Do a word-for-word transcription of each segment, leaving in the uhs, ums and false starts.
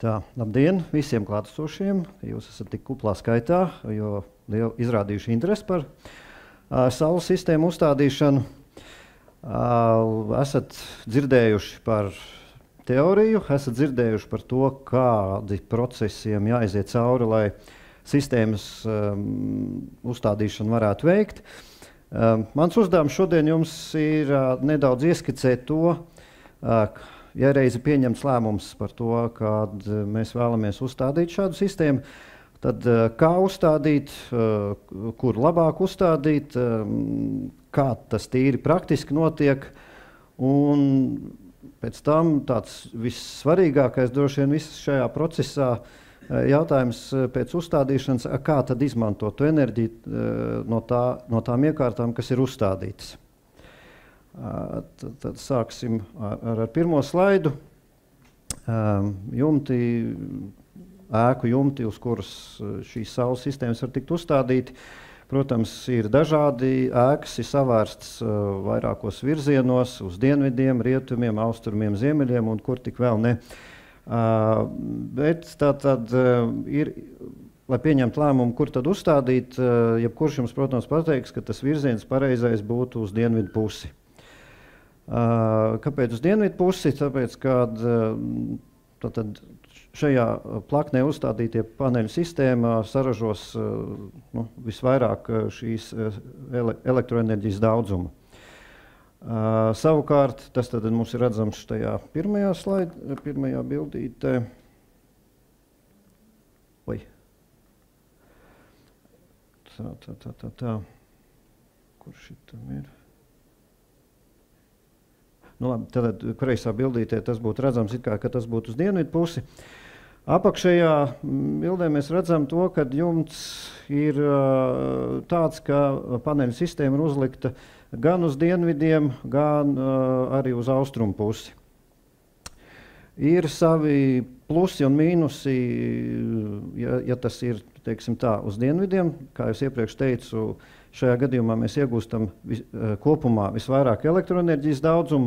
Tā, labdien visiem klātesošiem. Jūs esat tik kuplā skaitā, jo lielu izrādījuši interesi par uh, saules sistēmu uzstādīšanu. Uh, esat dzirdējuši par teoriju, esat dzirdējuši par to, kādi procesiem jāiziet cauri, lai sistēmas um, uzstādīšanu varētu veikt. Uh, mans uzdevums šodien jums ir uh, nedaudz ieskicēt to, uh, ja reizi pieņemts lēmums par to, kad mēs vēlamies uzstādīt šādu sistēmu, tad kā uzstādīt, kur labāk uzstādīt, kā tas tīri praktiski notiek, un pēc tam tāds vissvarīgākais droši vien viss šajā procesā jautājums pēc uzstādīšanas, kā tad izmantot to enerģiju no, tā, no tām iekārtām, kas ir uzstādītas. Tad, tad sāksim ar, ar pirmo slaidu. Jumti, ēku jumti, uz kuras šīs saules sistēmas var tikt uzstādīti. Protams, ir dažādi ēkas, ir savērstas vairākos virzienos, uz dienvidiem, rietumiem, austrumiem, ziemeļiem un kur tik vēl ne. Bet tā tad ir, lai pieņemtu lēmumu, kur tad uzstādīt, jebkurš jums, protams, pateiks, ka tas virziens pareizais būtu uz dienvidu pusi. Uh, kāpēc uz dienvidu pusi? Tāpēc, kad uh, tātad šajā plaknē uzstādītie paneļu sistēmā saražos uh, nu, visvairāk uh, šīs uh, ele elektroenerģijas daudzumu. Uh, savukārt, tas tad mums ir redzams tajā pirmajā slaid, pirmajā bildītē. Oi. Tā, tā, tā, tā, tā. Kur šitam ir? Nu, labi, tad kreisā bildītē tas būtu redzams, it kā, ka tas būtu uz dienvidu pusi. Apakšējā bildē mēs redzam to, ka jumts ir uh, tāds, ka paneļu sistēma ir uzlikta gan uz dienvidiem, gan uh, arī uz austrumu pusi. Ir savi plusi un mīnusi, ja, ja tas ir, teiksim tā, uz dienvidiem, kā es iepriekš teicu, šajā gadījumā mēs iegūstam vis, kopumā visvairāk elektroenerģijas daudzumu,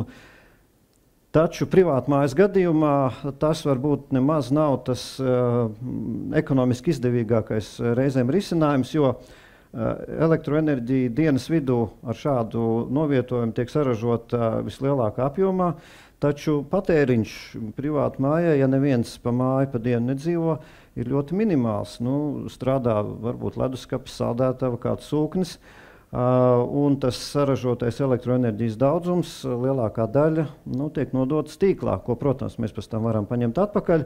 taču privātmājas gadījumā tas varbūt nemaz nav tas uh, ekonomiski izdevīgākais reizēm risinājums, jo uh, elektroenerģija dienas vidū ar šādu novietojumu tiek saražota uh, vislielākā apjomā, taču patēriņš privātmājai, ja neviens pa māju pa dienu nedzīvo, ir ļoti minimāls. Nu, strādā varbūt leduskapis, saldētava, kāds sūknis, uh, un tas saražotais elektroenerģijas daudzums, lielākā daļa, nu, tiek nodotas tīklā, ko, protams, mēs pēc tam varam paņemt atpakaļ,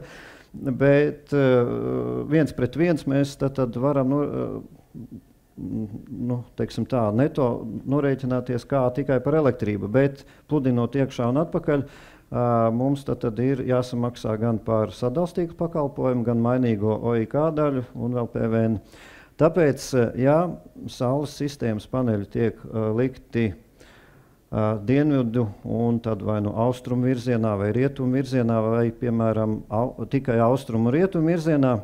bet uh, viens pret viens mēs tad, tad varam, nu, uh, nu, teiksim tā, neto norēķināties kā tikai par elektrību, bet pludinot iekšā un atpakaļ, Uh, mums tad, tad ir jāsamaksā gan par sadalstīgu pakalpojumu, gan mainīgo O I K daļu un vēl P V N. Tāpēc, ja saules sistēmas paneļi tiek uh, likti uh, dienvidu un tad vai nu austrumu virzienā vai rietumu virzienā vai, piemēram, au, tikai austrumu un rietumu virzienā,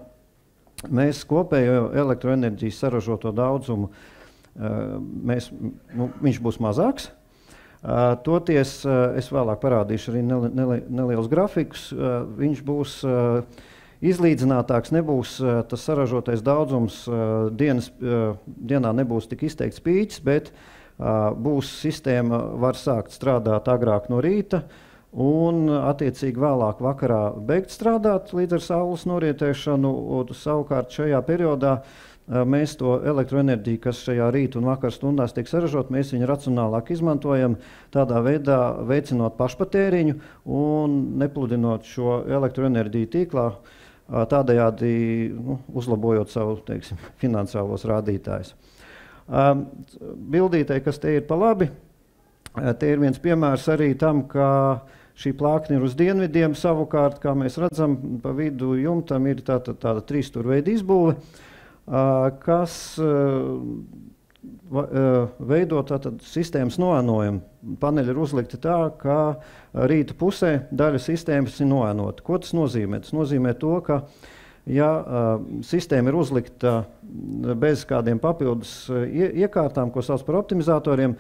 mēs kopējo elektroenerģijas saražoto daudzumu, uh, mēs, nu, viņš būs mazāks. Uh, toties, uh, es vēlāk parādīšu arī neli, neli, nelielus grafikus, uh, viņš būs uh, izlīdzinātāks, nebūs uh, tas saražotais daudzums, uh, dienas, uh, dienā nebūs tik izteikts pīķis, bet uh, būs sistēma var sākt strādāt agrāk no rīta un attiecīgi vēlāk vakarā beigt strādāt līdz ar saules norietēšanu, un savukārt šajā periodā mēs to elektroenerģiju, kas šajā rīta un vakar stundās tiek saražot, mēs viņu racionālāk izmantojam, tādā veidā veicinot pašpatēriņu un nepludinot šo elektroenerģiju tīklā, tādējādi, nu, uzlabojot savu, teiksim, finansiālos rādītājus. Bildītei, kas te ir pa labi, te ir viens piemērs arī tam, ka šī plākne ir uz dienvidiem, savukārt, kā mēs redzam, pa vidu jumtam ir tāda, tāda trīsstūrveida izbūve, kas veido tātad sistēmas noēnojumu. Paneļi ir uzlikti tā, ka rīta pusē daļa sistēmas ir noēnota. Ko tas nozīmē? Tas nozīmē to, ka ja sistēma ir uzlikta bez kādiem papildus iekārtām, ko sauc par optimizatoriem,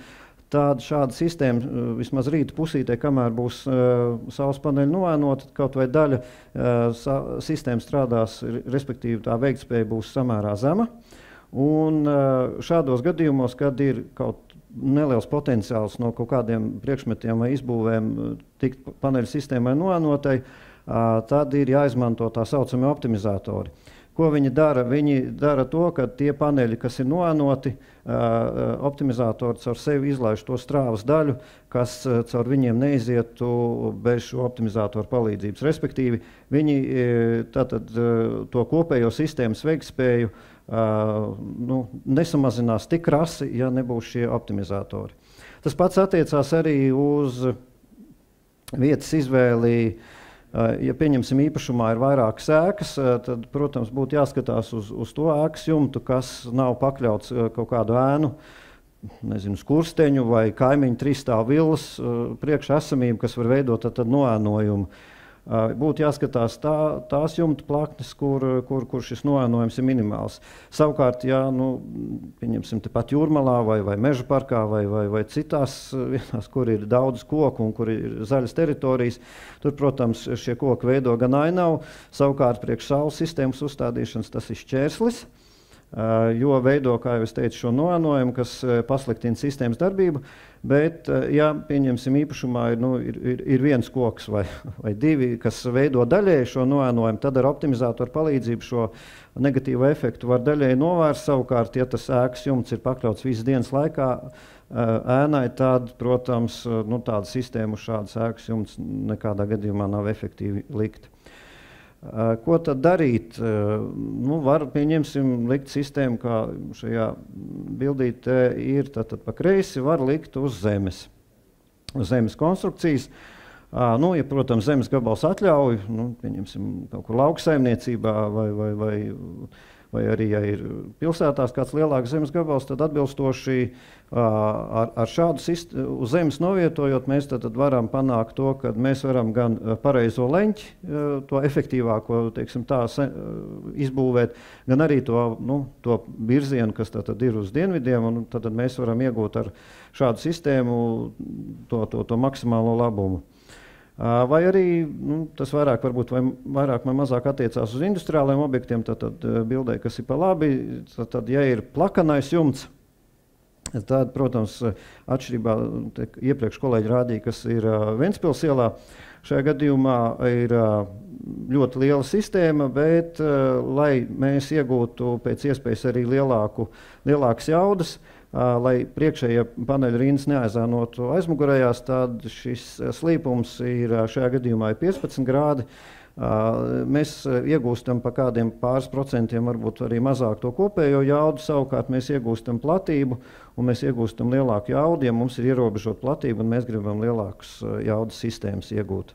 tāda šāda sistēma vismaz rīta pusītē, kamēr būs uh, saules paneļi noēnoti, kaut vai daļa uh, sistēma strādās, respektīvi tā veiktspēja būs samērā zema. Un uh, šādos gadījumos, kad ir kaut neliels potenciāls no kaut kādiem priekšmetiem vai izbūvēm tikt paneļu sistēmai noēnotai, uh, tad ir jāizmanto tā saucamie optimizatori. Ko viņi dara? Viņi dara to, ka tie paneļi, kas ir noēnoti, uh, optimizatori caur sevi izlaiž to strāvas daļu, kas uh, caur viņiem neizietu bez šo optimizatoru palīdzības. Respektīvi, viņi uh, tātad, uh, to kopējo sistēmas veiktspēju uh, nu, nesamazinās tik rasi, ja nebūs šie optimizatori. Tas pats attiecās arī uz vietas izvēli. Ja, pieņemsim, īpašumā ir vairākas ēkas, tad, protams, būtu jāskatās uz, uz to ēkas jumtu, kas nav pakļauts kaut kādu ēnu, nezinu, skursteņu vai kaimiņu trīsstāvu villas priekšā esamību, kas var veidot tad, tad noēnojumu. Būtu jāskatās tā, tās jumta plaknes, kur, kur, kur šis noēnojums ir minimāls. Savukārt, ja nu, pieņemsim tepat Jūrmalā vai, vai Meža parkā vai, vai, vai citās vietās, kur ir daudz koku un kur ir zaļas teritorijas, tur, protams, šie koki veido gan ainavu. Savukārt, priekš saules sistēmas uzstādīšanas tas ir šķērslis, jo veido, kā jau es teicu, šo noēnojumu, kas pasliktina sistēmas darbību. Bet, ja pieņemsim īpašumā ir, nu, ir, ir, ir viens koks vai, vai divi, kas veido daļēji šo noēnojumu, tad ar optimizatoru palīdzību šo negatīvo efektu var daļēji novērst. Savukārt, ja tas ēkas jumts ir pakļauts visas dienas laikā ēnai, tad, protams, nu, tāda sistēma uz šādas ēkas jumts nekādā gadījumā nav efektīvi likt. Ko tad darīt? Nu, var, pieņemsim, likt sistēmu, kā šajā bildītē ir, tad, tad pa kreisi var likt uz zemes, uz zemes konstrukcijas. Nu, ja, protams, zemes gabals atļauj, nu, pieņemsim, kaut kur lauksaimniecībā vai, vai, vai, vai arī, ja ir pilsētās kāds lielāks zemes gabals, tad atbilstoši ar, ar šādu sistēmu uz zemes novietojot, mēs tad, tad varam panākt to, ka mēs varam gan pareizo leņķi, to efektīvāko, teiksim tā, izbūvēt, gan arī to, nu, to virzienu, kas tad, tad ir uz dienvidiem, un tad, tad mēs varam iegūt ar šādu sistēmu to, to, to maksimālo labumu. Vai arī nu, tas vairāk, varbūt, vai vairāk vai mazāk attiecās uz industriāliem objektiem, tad, tad bildē, kas ir pa labi, tad, tad ja ir plakanais jumts, tad, protams, atšķirībā te, iepriekš kolēģi rādīja, kas ir Ventspils ielā, šajā gadījumā ir ļoti liela sistēma, bet, lai mēs iegūtu pēc iespējas arī lielāku, lielākas jaudas, lai priekšējie paneļa rindas neaizēnotu aizmugurējās, tad šis slīpums ir šajā gadījumā ir piecpadsmit grādi. Mēs iegūstam pa kādiem pāris procentiem, varbūt arī mazāk to kopējo jaudu, savukārt mēs iegūstam platību un mēs iegūstam lielāku jaudu, ja mums ir ierobežota platība un mēs gribam lielākas jaudas sistēmas iegūt.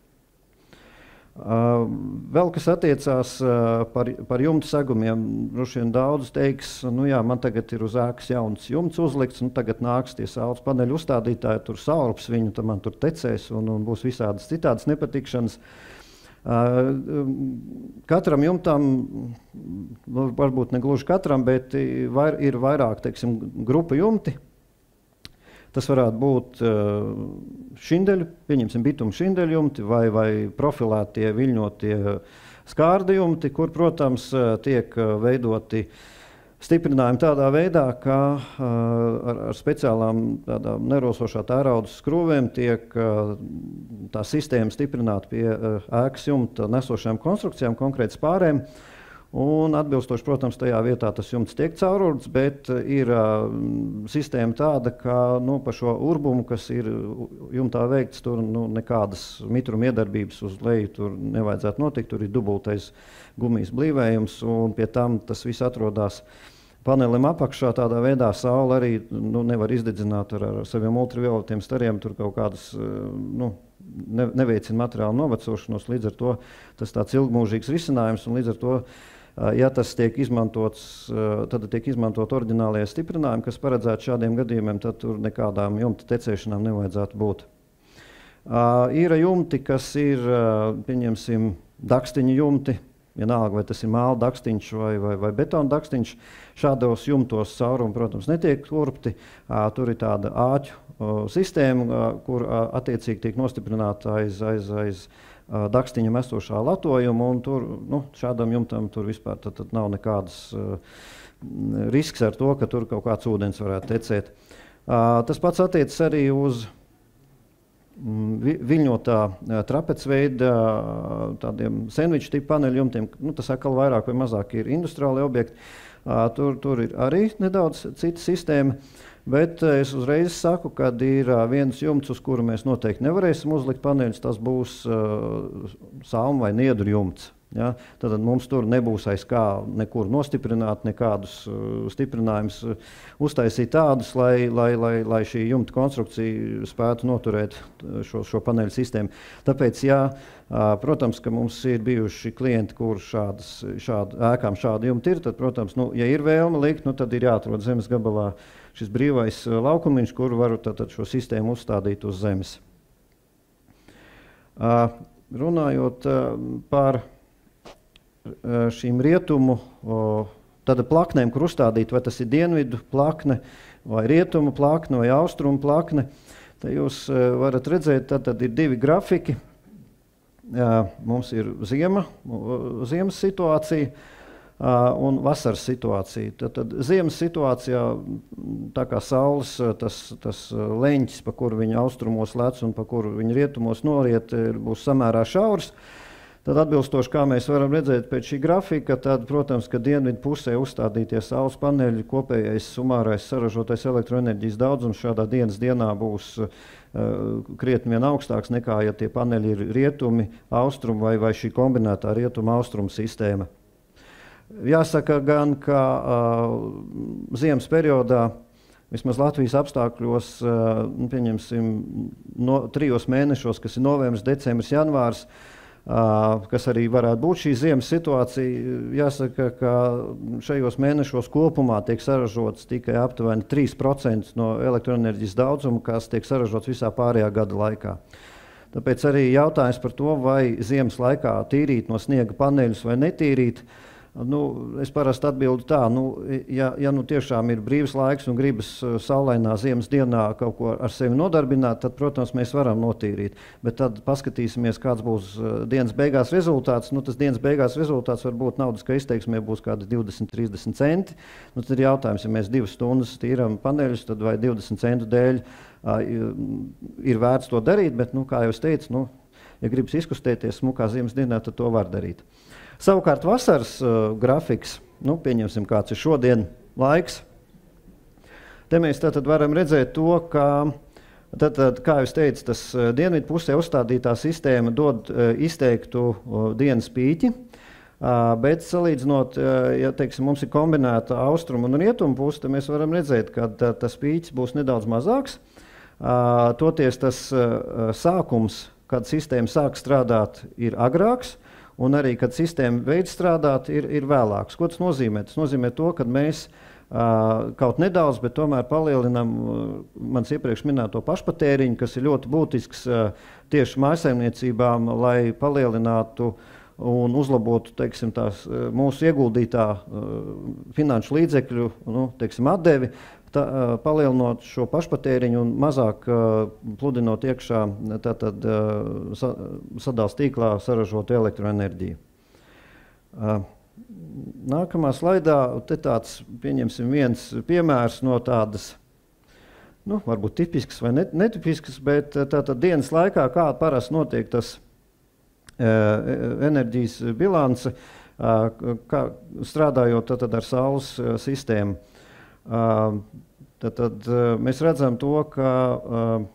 Uh, vēl kas attiecās uh, par, par jumta segumiem, droši vien daudz teiks, nu jā, man tagad ir uz ēkas jauns jumts uzlikts, nu tagad nāks tie saules paneļu uzstādītāji, tur saurups viņu, tad man tur tecēs un, un būs visādas citādas nepatikšanas. Uh, katram jumtam, varbūt ne gluži katram, bet vair, ir vairāk, teiksim, grupa jumti. Tas varētu būt šindeļu, pieņemsim bitumu šindeļu jumti vai, vai profilētie viļņotie skārda jumti, kur, protams, tiek veidoti stiprinājumi tādā veidā, ka ar, ar speciālām tādām nerosošā tērauda skrūvēm tiek tā sistēma stiprināta pie ēkas jumta nesošajām konstrukcijām, konkrēti spārēm. Un atbilstoši, protams, tajā vietā tas jumts tiek caururds, bet ir uh, sistēma tāda, ka nu, pa šo urbumu, kas ir jumtā veikts, tur nu, nekādas mitruma iedarbības uz leju tur nevajadzētu notikt, tur ir dubultais gumijas blīvējums, un pie tam tas viss atrodas panelim apakšā, tādā veidā saule arī nu, nevar izdedzināt ar, ar saviem ultravioletiem stariem, tur kaut kādas, nu, ne, neveicina materiālu novecošanos, līdz ar to tas tāds ilgmūžīgs risinājums, un līdz ar to ja tas tiek izmantots, tad tiek izmantot oriģinālie stiprinājumi, kas paredzēti šādiem gadījumiem, tad tur nekādām jumta tecēšanām nevajadzētu būt. Uh, ir jumti, kas ir, uh, pieņemsim, dakstiņu jumti, vienalga, vai tas ir māla dakstiņš vai, vai, vai betona dakstiņš. Šādos jumtos caurumi, protams, netiek urpti. Uh, tur ir tāda āķu sistēma, kur attiecīgi tiek nostiprināta aiz, aiz, aiz dakstiņam esošā latojuma, un tur, nu, šādam jumtam tur vispār tad, tad nav nekādas risks ar to, ka tur kaut kāds ūdens varētu tecēt. Tas pats attiecas arī uz viļņotā trapecveida tādiem sandviču tipu paneļu jumtiem. Nu, tas atkal vairāk vai mazāk ir industriāli objekti. Tur, tur ir arī nedaudz cita sistēma, bet es uzreiz saku, ka ir viens jumts, uz kuru mēs noteikti nevarēsim uzlikt paneļus, tas būs uh, salmu vai niedru jumts. Ja? Tad mums tur nebūs aiz kā nekur nostiprināt, nekādus uh, stiprinājumus uh, uztaisīt tādus, lai, lai, lai, lai šī jumta konstrukcija spētu noturēt šo, šo paneļu sistēmu. Tāpēc, jā, uh, protams, ka mums ir bijuši klienti, kur šādas, šāda, ēkām šādi jumti ir, tad, protams, nu, ja ir vēlme likt, nu, tad ir jāatrod zemes gabalā šis brīvais laukumiņš, kuru varu tātad šo sistēmu uzstādīt uz zemes. Uh, runājot uh, par uh, šīm rietumu uh, tāda plaknēm, kur uzstādīt, vai tas ir dienvidu plakne, vai rietumu plakne, vai austrumu plakne, tad jūs uh, varat redzēt, tad, tad ir divi grafiki. Uh, mums ir ziema, uh, ziemas situācija, Uh, un vasaras situācija. Tad, tad ziemas situācijā, tā kā saules tas, tas leņķis, pa kuru viņa austrumos lec un pa kuru viņa rietumos noriet, būs samērā šaurs. Tad atbilstoši, kā mēs varam redzēt pēc šī grafika, tad, protams, ka dienvidu pusē uzstādītie saules paneļi, kopējais sumārais saražotais elektroenerģijas daudzums šādā dienas dienā būs uh, krietni vien augstāks nekā, ja tie paneļi ir rietumi, austrumi vai, vai šī kombinētā rietuma-austrumu sistēma. Jāsaka gan, ka uh, ziemas periodā, vismaz Latvijas apstākļos, uh, pieņemsim, no, trijos mēnešos, kas ir novembris, decembris, janvārs, uh, kas arī varētu būt šī ziemas situācija, jāsaka, ka šajos mēnešos kopumā tiek saražots tikai aptuveni trīs procenti no elektroenerģijas daudzuma, kas tiek saražots visā pārējā gada laikā. Tāpēc arī jautājums par to, vai ziemas laikā tīrīt no sniega paneļus vai netīrīt, nu, es parasti atbildu tā, nu, ja, ja nu tiešām ir brīvs laiks un gribas saulainā ziemas dienā kaut ko ar sevi nodarbināt, tad, protams, mēs varam notīrīt. Bet tad paskatīsimies, kāds būs dienas beigās rezultāts. Nu, tas dienas beigās rezultāts varbūt naudas, ka izteiksmē būs kādi divdesmit līdz trīsdesmit centi. Nu, tad ir jautājums, ja mēs divas stundas tīram paneļus, tad vai divdesmit centu dēļ uh, ir vērts to darīt, bet, nu, kā jau es teicu, nu, ja gribas izkustēties smukā ziemas dienā, tad to var darīt. Savukārt vasaras uh, grafiks, nu, pieņemsim, kāds ir šodien laiks. Te mēs tātad varam redzēt to, ka, tātad, kā jūs teicu, tas uh, dienvidu pusē uzstādītā sistēma dod uh, izteiktu uh, dienas pīķi, uh, bet salīdzinot, uh, ja teiksim, mums ir kombinēta austrumu un rietumu puse, tad mēs varam redzēt, ka tā, tas pīķis būs nedaudz mazāks. Uh, toties tas uh, sākums, kad sistēma sāk strādāt, ir agrāks. Un arī, kad sistēma veids strādāt, ir, ir vēlāks. Ko tas nozīmē? Tas nozīmē to, ka mēs uh, kaut nedaudz, bet tomēr palielinām uh, mans iepriekš minēto pašpatēriņu, kas ir ļoti būtisks uh, tieši mājsaimniecībām, lai palielinātu un uzlabotu, teiksim, tās, uh, mūsu ieguldītā uh, finanšu līdzekļu, nu, teiksim, atdevi, tā, uh, palielinot šo pašpatēriņu un mazāk uh, pludinot iekšā tātad, uh, sa, sadals tīklā saražotu elektroenerģiju. Uh, nākamā slaidā te tāds, pieņemsim, viens piemērs no tādas, nu, varbūt tipisks vai netipisks, bet tātad dienas laikā, kā parasti notiek tas uh, enerģijas bilance, uh, kā, strādājot tātad ar saules uh, sistēmu. Uh, tad, tad uh, mēs redzam to, ka uh,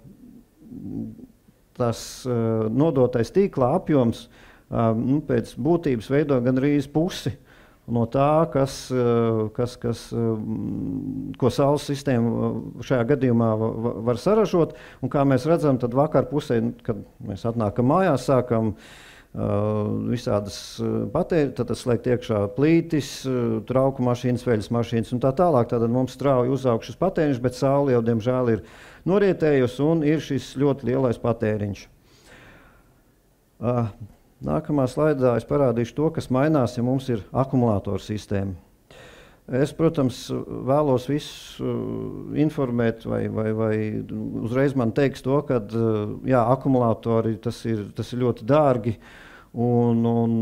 tas uh, nodotais tīklā apjoms uh, nu, pēc būtības veido gandrīz pusi no tā, kas, uh, kas, kas, uh, ko saules sistēma šajā gadījumā var saražot. Un kā mēs redzam, tad vakar pusē, kad mēs atnākam mājās, sākam Uh, visādas uh, patēri, tad tas slēgt iekšā plītis, uh, trauku mašīnas, veļas mašīnas un tā tālāk. Tad mums strauji uzaug šis patēriņš, bet saule jau, diemžēl, ir norietējusi un ir šis ļoti lielais patēriņš. Uh, nākamā slaidā es parādīšu to, kas mainās, ja mums ir akumulātoru sistēma. Es, protams, vēlos visus informēt, vai, vai, vai uzreiz man teiks to, ka jā, akumulātori tas ir, tas ir ļoti dārgi un, un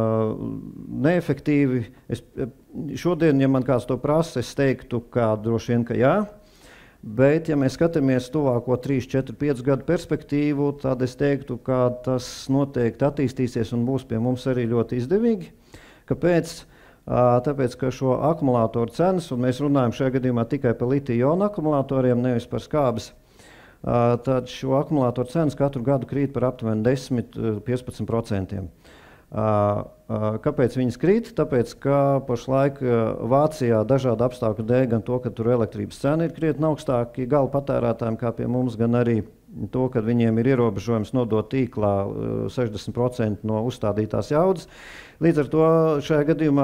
neefektīvi. Es, šodien, ja man kāds to prasa, es teiktu, ka droši vien, ka jā. Bet, ja mēs skatāmies tuvāko trīs, četri, pieci gadu perspektīvu, tad es teiktu, ka tas noteikti attīstīsies un būs pie mums arī ļoti izdevīgi. Kāpēc? Tāpēc, ka šo akumulātoru cenas, un mēs runājam šajā gadījumā tikai par litija-ionu akumulātoriem, nevis par skābes, tad šo akumulātoru cenas katru gadu krīt par aptuveni desmit līdz piecpadsmit procentiem. Kāpēc viņas krīt? Tāpēc, ka pašlaik Vācijā dažādu apstākļu dēļ, gan to, ka tur elektrības cena ir krietni augstāki gala patērētājiem kā pie mums, gan arī to, ka viņiem ir ierobežojums nodot tīklā sešdesmit procenti no uzstādītās jaudas. Līdz ar to šajā gadījumā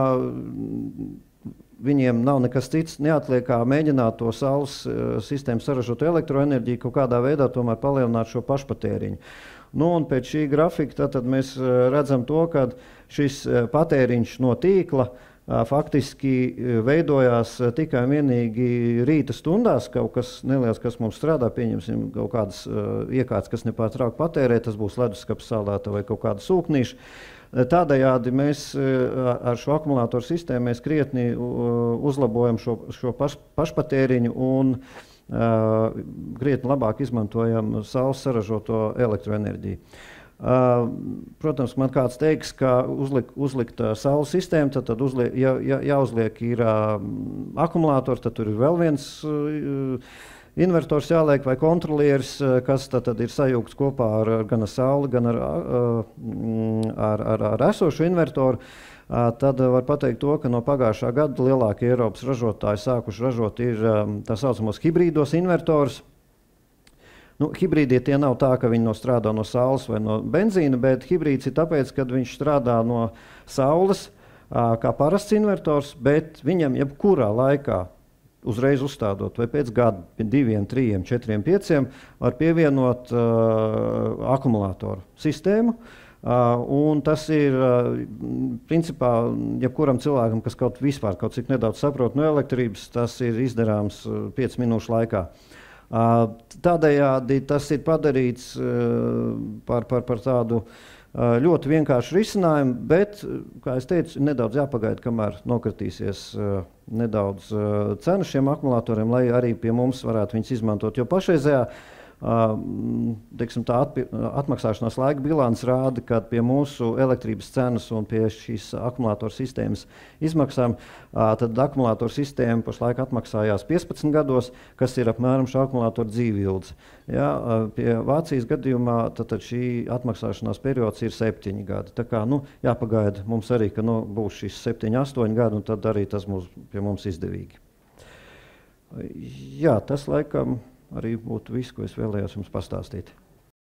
viņiem nav nekas cits neatliek kā mēģināt to saules sistēmu saražotu elektroenerģiju kaut kādā veidā tomēr palielināt šo pašpatēriņu. Nu, un pēc šī grafika tad, tad mēs redzam to, ka šis patēriņš no tīkla faktiski veidojās tikai un vienīgi rīta stundās, kaut kas neliels, kas mums strādā, pieņemsim kaut kādas iekārtas, kas nepārtraukti patērē, tas būs leduskapis saldēta vai kaut kāda sūknīša. Tādējādi mēs ar šo akumulātoru sistēmu mēs krietni uzlabojam šo, šo paš, pašpatēriņu un uh, krietni labāk izmantojam saules saražoto elektroenerģiju. Uh, protams, man kāds teiks, ka uzlik, uzlikt uh, saules sistēmu, tad, tad uzliek, ja, ja, jāuzliek ir uh, akumulātors, tad tur ir vēl viens uh, invertors jāliek vai kontrolieris, kas tad, tad ir sajūgts kopā ar, gan ar sauli, gan ar, ar, ar, ar esošu invertoru. Tad var pateikt to, ka no pagājušā gada lielākie Eiropas ražotāji sākuši ražot ir tā saucamos hibrīdos invertors. Nu, hibrīdie tie nav tā, ka viņi no strādā no saules vai no benzīna, bet hibrīds ir tāpēc, ka viņš strādā no saules kā parasts invertors, bet viņam jebkurā laikā uzreiz uzstādot, vai pēc gada, diviem, trījiem, četriem, pieciem, var pievienot uh, akumulātoru sistēmu. Uh, un tas ir, uh, principā, jebkuram cilvēkam, kas kaut vispār kaut cik nedaudz saprot no elektrības, tas ir izdarāms uh, piecu minūšu laikā. Uh, tādējādi tas ir padarīts uh, par, par, par tādu ļoti vienkārši risinājumu, bet, kā es teicu, nedaudz jāpagaida, kamēr nokritīsies uh, nedaudz uh, cena šiem akumulatoriem, lai arī pie mums varētu viņus izmantot. Jo pašreizējā uh, teiksim, tā atpi, atmaksāšanās laika bilants rāda, ka pie mūsu elektrības cenas un pie šīs akumulātoru sistēmas izmaksām, uh, tad akumulātoru sistēma pašlaik atmaksājās piecpadsmit gados, kas ir apmēram šo akumulātoru dzīvības. Ja, pie Vācijas gadījumā tad, tad šī atmaksāšanās periods ir septiņi gadi. Tā kā nu, jāpagaida mums arī, ka nu, būs šis septiņi, astoņi gadi, un tad arī tas būs pie mums izdevīgi. Jā, tas laikam arī būtu viss, ko es vēlējos jums pastāstīt.